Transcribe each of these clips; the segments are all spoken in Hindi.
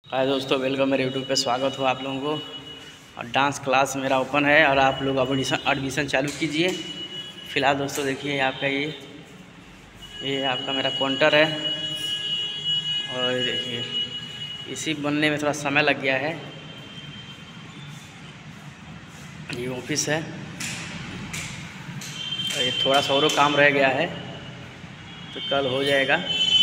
हाय दोस्तों, वेलकम। मेरे यूट्यूब पे स्वागत हो आप लोगों को। और डांस क्लास मेरा ओपन है और आप लोग एडमिशन चालू कीजिए। फ़िलहाल दोस्तों देखिए आपका ये आपका मेरा काउंटर है। और देखिए इसी बनने में थोड़ा समय लग गया है। ये ऑफिस है और ये थोड़ा सा और काम रह गया है तो कल हो जाएगा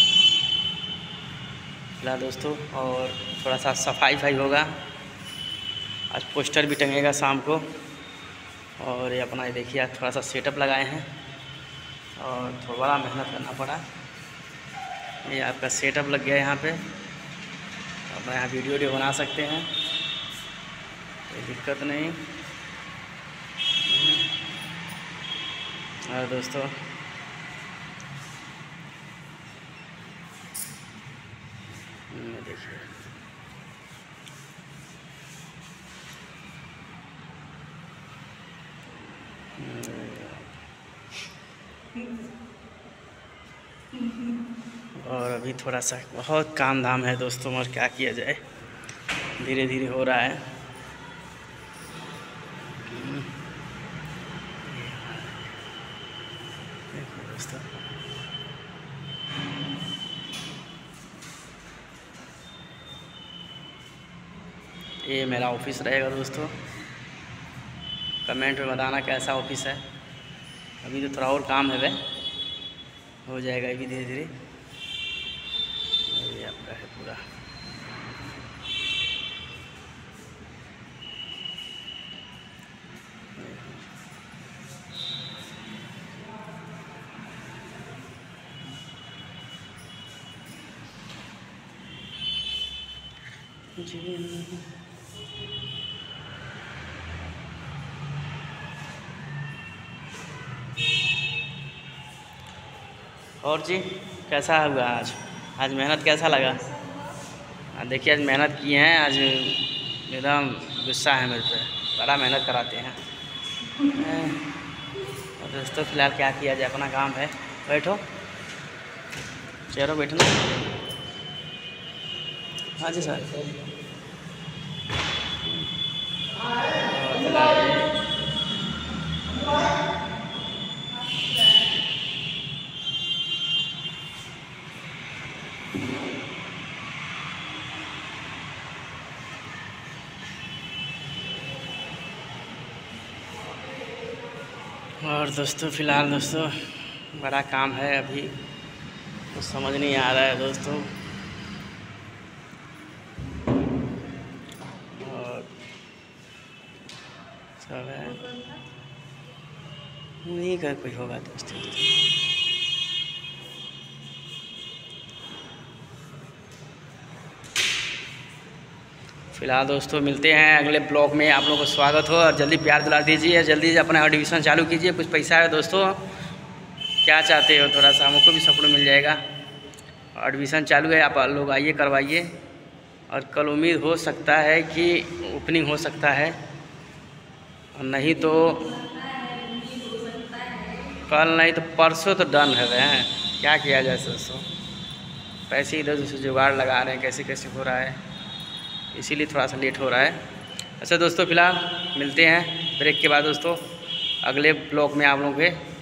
फिलहाल दोस्तों। और थोड़ा सा सफाई होगा। आज पोस्टर भी टंगेगा शाम को। और ये अपना देखिए आज थोड़ा सा सेटअप लगाए हैं और थोड़ा बड़ा मेहनत करना पड़ा। ये आपका सेटअप लग गया यहाँ पे। अपना यहाँ वीडियो बना सकते हैं, कोई दिक्कत नहीं। और दोस्तों देखिए और अभी थोड़ा सा बहुत काम धाम है दोस्तों, और क्या किया जाए, धीरे धीरे हो रहा है। देखिए दोस्तों ये मेरा ऑफिस रहेगा दोस्तों। कमेंट में बताना कैसा ऑफिस है। अभी तो थोड़ा और काम है, वह हो जाएगा अभी धीरे धीरे। ये आपका है पूरा। और जी कैसा हुआ आज मेहनत कैसा लगा? देखिए आज मेहनत किए हैं। आज एकदम गुस्सा है मेरे पे, बड़ा मेहनत कराते हैं। और दोस्तों फिलहाल क्या किया जाए, अपना काम है। बैठो, चलो बैठना। हाँ जी सर। और दोस्तों फिलहाल दोस्तों बड़ा काम है, अभी तो समझ नहीं आ रहा है दोस्तों। और सब है, नहीं कर कोई होगा दोस्तों। फिलहाल दोस्तों मिलते हैं अगले ब्लॉग में। आप लोगों को स्वागत हो और जल्दी प्यार दिला दीजिए, जल्दी अपना एडमिशन चालू कीजिए। कुछ पैसा है दोस्तों, क्या चाहते हो, थोड़ा सा हमको भी सपोर्ट मिल जाएगा। एडमिशन चालू है, आप लोग आइए करवाइए। और कल उम्मीद हो सकता है कि ओपनिंग हो सकता है, और नहीं तो कल, नहीं तो परसों तो डन है वह। क्या किया जाए दोस्तों, पैसे इधर उधर से जुगाड़ लगा रहे हैं, कैसे कैसे हो रहा है, इसीलिए थोड़ा सा लेट हो रहा है। अच्छा दोस्तों फिलहाल मिलते हैं ब्रेक के बाद दोस्तों अगले ब्लॉग में आप लोगों के।